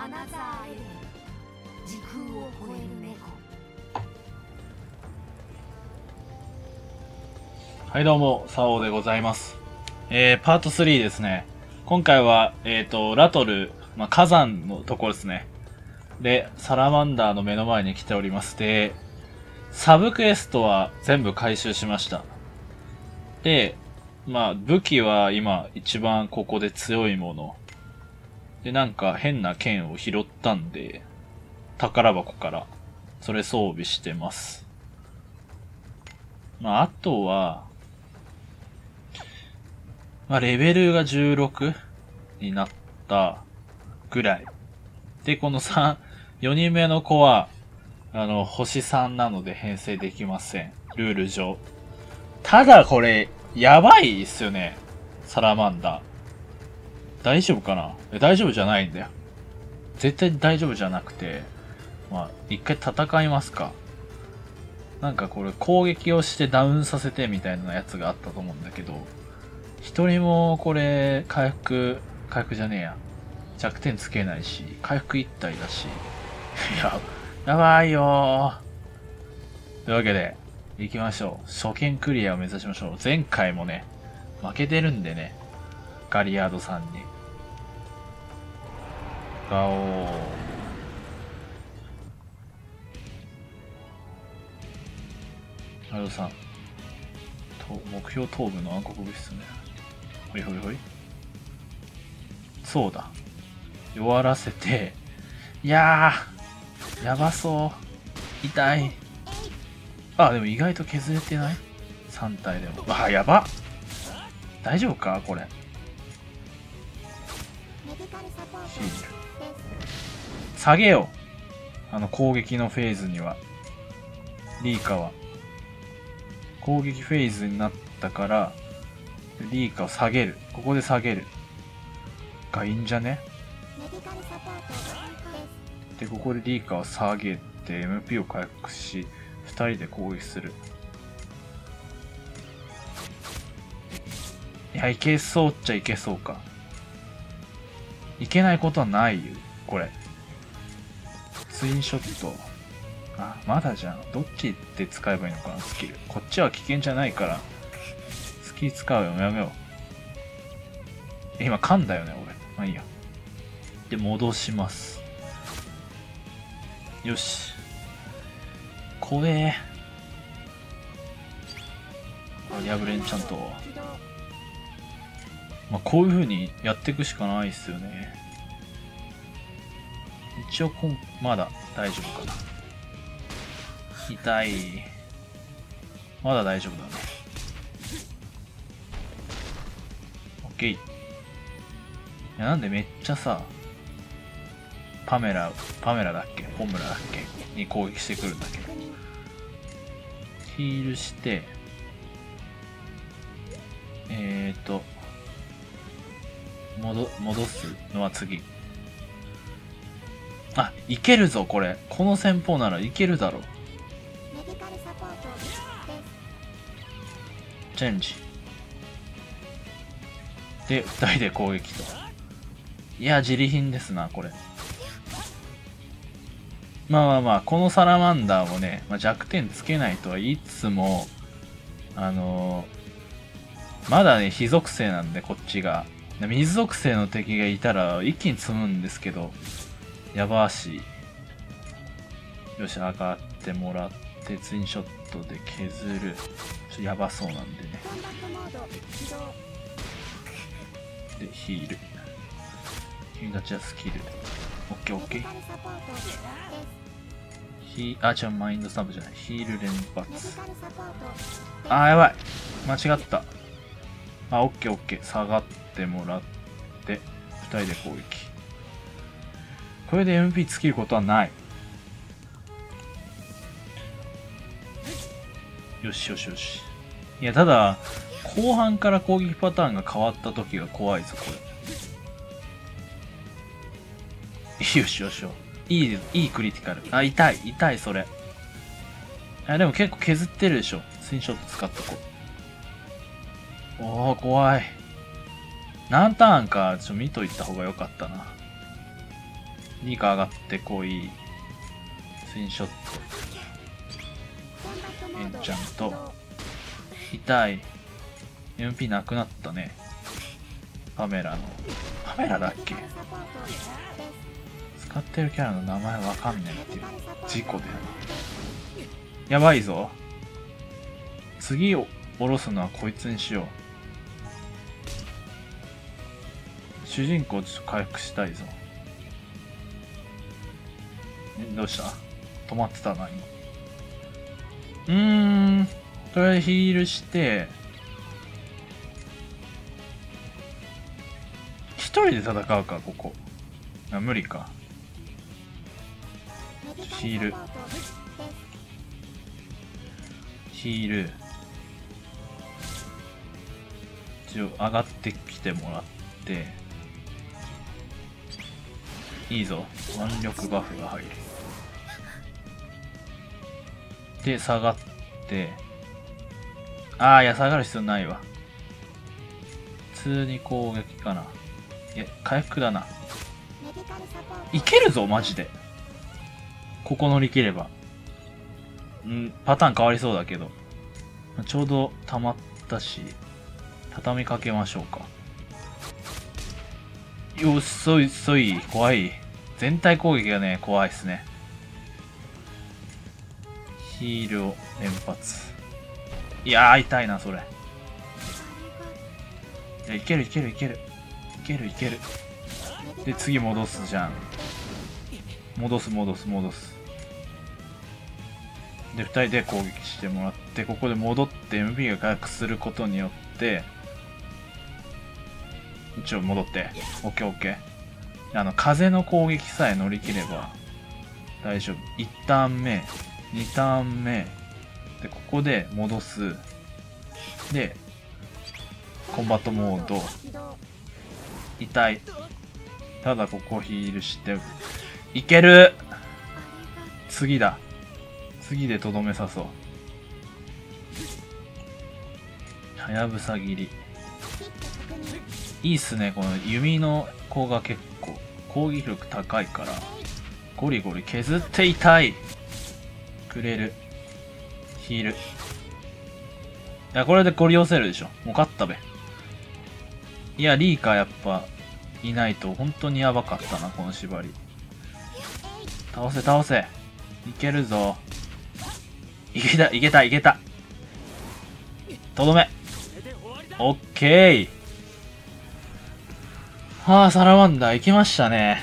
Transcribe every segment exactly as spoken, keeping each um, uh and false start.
アナザーエレン、時空を超える猫。 はいどうも、サオでございます。えー、パートスリーですね。今回は、えっと、ラトル、まあ、火山のところですね。で、サラマンダーの目の前に来ております。で、サブクエストは全部回収しました。で、まあ、武器は今一番ここで強いもの。で、なんか変な剣を拾ったんで、宝箱から、それ装備してます。まあ、あとは、まあ、レベルがじゅうろくになったぐらい。で、このさん、よにんめの子は、あの、星さんなので編成できません。ルール上。ただこれ、やばいっすよね。サラマンダー。大丈夫かな？え、大丈夫じゃないんだよ。絶対大丈夫じゃなくて、まあ、一回戦いますか。なんかこれ攻撃をしてダウンさせてみたいなやつがあったと思うんだけど、一人もこれ回復、回復じゃねえや。弱点つけないし、回復一体だし。いや、やばいよー。というわけで、行きましょう。初見クリアを目指しましょう。前回もね、負けてるんでね。ガリアードさんに。ガオー。ガリアードさん。目標頭部の暗黒物質ね。ほいほいほい。そうだ。弱らせて、いやー、やばそう。痛い。あ、でも意外と削れてない ?さん 体でも。あ、やば。大丈夫かこれ。ヒール。下げよう。あの攻撃のフェーズには。リーカは。攻撃フェーズになったから、リーカを下げる。ここで下げる。がいいんじゃね？で、ここでリーカを下げて エムピー を回復し、ふたりで攻撃する。いや、いけそうっちゃいけそうか。いけないことはないよ、これ。ツインショット。あ、まだじゃん。どっちで使えばいいのかな、スキル。こっちは危険じゃないから、スキル使うよ、やめよう。今噛んだよね、俺。まあいいや。で、戻します。よし。怖え。あ、リアブレンちゃんと。まあ、こういう風にやっていくしかないっすよね。一応こん、まだ大丈夫かな。痛い。まだ大丈夫だね。オッケー。いや、なんでめっちゃさ、パメラ、パメラだっけホムラだっけに攻撃してくるんだけど。ヒールして、えーと、戻、戻すのは次。あ、いけるぞ、これ。この戦法ならいけるだろう。チェンジ。で、二人で攻撃と。いや、自利品ですな、これ。まあまあまあ、このサラマンダーもね、まあ、弱点つけないとは言いつつも、あのー、まだね、火属性なんで、こっちが。水属性の敵がいたら一気に積むんですけど、やばーし。よし、上がってもらって、ツインショットで削る。ちょっとやばそうなんでね。で、ヒール。君たちはスキル。オッケーオッケー。ヒー、あ、違う、マインドサブじゃない。ヒール連発。あー、やばい。間違った。あ、オッケーオッケー。下がってもらって、二人で攻撃。これで エムピー 尽きることはない。よしよしよし。いや、ただ、後半から攻撃パターンが変わった時が怖いぞ、これ。よしよしよ。いい、いいクリティカル。あ、痛い、痛い、それ。あ、でも結構削ってるでしょ。ツインショット使っとこう。おー、怖い。何ターンか、ちょっと見といた方がよかったな。 リーカ上がってこい。ツインショット。エンチャント。痛い。エムピー なくなったね。パメラの。パメラだっけ？使ってるキャラの名前わかんねえっていう。事故だよな。やばいぞ。次を下ろすのはこいつにしよう。主人公ちょっと回復したいぞ。え、どうした？止まってたな、今。うーん。とりあえずヒールして、一人で戦うか、ここ。あ、無理か。ヒール。ヒール。一応上がってきてもらって。いいぞ。腕力バフが入る。で、下がって。ああ、いや、下がる必要ないわ。普通に攻撃かな。いや、回復だな。いけるぞ、マジで。ここ乗り切れば。うん、パターン変わりそうだけど。ちょうど溜まったし、畳みかけましょうか。よっそいそい、怖い。全体攻撃がね、怖いっすね。ヒールを連発。いやー、痛いな、それ。いや、いけるいけるいける。いけるいける。で、次戻すじゃん。戻す戻す戻す。で、二人で攻撃してもらって、ここで戻って エムピー が回復することによって、一応戻って。オッケーオッケー。あの、風の攻撃さえ乗り切れば大丈夫。いちターン目、にターン目。で、ここで戻す。で、コンバットモード。痛い。ただここヒールして、いける！次だ。次でとどめさそう。はやぶさ切り。いいっすね、この弓の子が結構攻撃力高いから、ゴリゴリ削って痛いくれる。ヒール。いや、これでゴリ押せるでしょ。もう勝ったべ。いや、リーカーやっぱいないと本当にやばかったな、この縛り。倒せ倒せ。いけるぞ。いけたいけたいけた。とどめ。オッケー。はあ、サラマンダー行きましたね。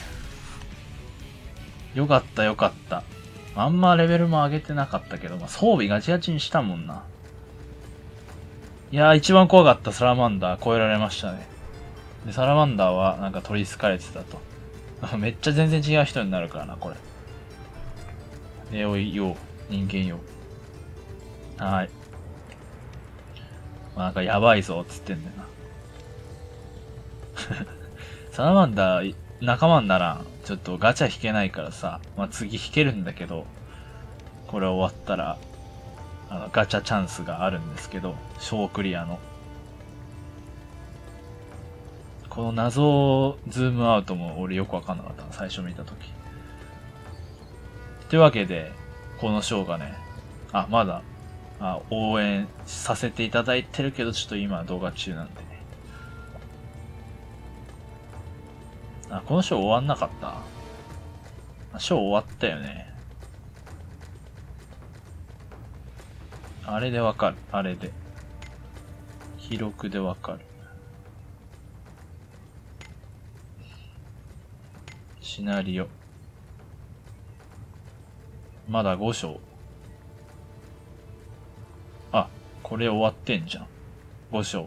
よかったよかった。あんまレベルも上げてなかったけど、まあ、装備ガチガチにしたもんな。いやー、一番怖かったサラマンダー超えられましたね。で、サラマンダーはなんか取り憑かれてたと。めっちゃ全然違う人になるからな、これ。ネオイよ、人間よ。はーい。まあ、なんかやばいぞ、つってんだよな。サラマンダー、仲間にならん。ちょっとガチャ引けないからさ。まあ、次引けるんだけど、これ終わったら、あの、ガチャチャンスがあるんですけど、小クリアの。この謎ズームアウトも俺よくわかんなかったな、最初見たとき。というわけで、このショーがね、あ、まだ、あ、応援させていただいてるけど、ちょっと今動画中なんでね。あ、このショー終わんなかった。ショー終わったよね。あれでわかる。あれで。記録でわかる。シナリオ。まだご章。あ、これ終わってんじゃん。ご章。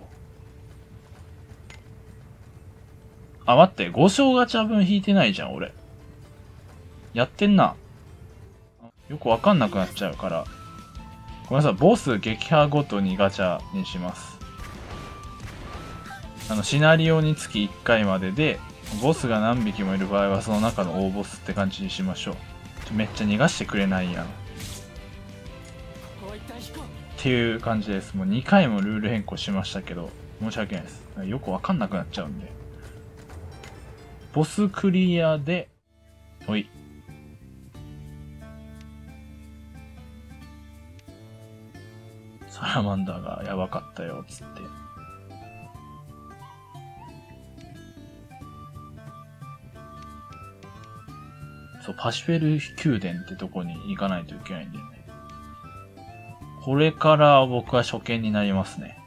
あ、待って、ご章ガチャ分引いてないじゃん、俺。やってんな。よくわかんなくなっちゃうから。ごめんなさい、ボス撃破ごとにガチャにします。あの、シナリオにつきいっかいまでで、ボスが何匹もいる場合はその中の大ボスって感じにしましょう。めっちゃ逃がしてくれないやん。っていう感じです。もうにかいもルール変更しましたけど、申し訳ないです。よくわかんなくなっちゃうんで。ボスクリアで、 ほい。サラマンダーがやばかったよ、つって。そう、パシフェル宮殿ってとこに行かないといけないんだよね。これから僕は初見になりますね。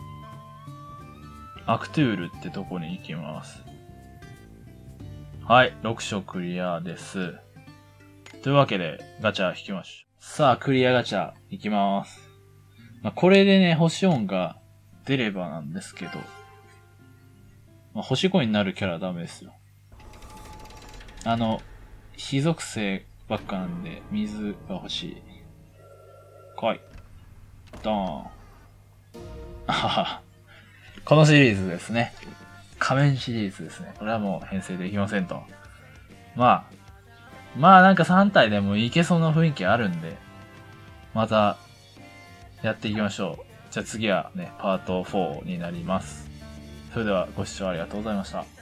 アクトゥールってとこに行きます。はい、ろく章クリアです。というわけで、ガチャ引きましょう。さあ、クリアガチャ行きます。まあ、これでね、星よんが出ればなんですけど、まあ、星ごになるキャラはダメですよ。あの、火属性ばっかなんで、水が欲しい。来い。ドーン。あはは。このシリーズですね。仮面シリーズですね。これはもう編成できませんと。まあ、まあなんかさん体でもいけそうな雰囲気あるんで、また、やっていきましょう。じゃあ次はね、パートフォーになります。それではご視聴ありがとうございました。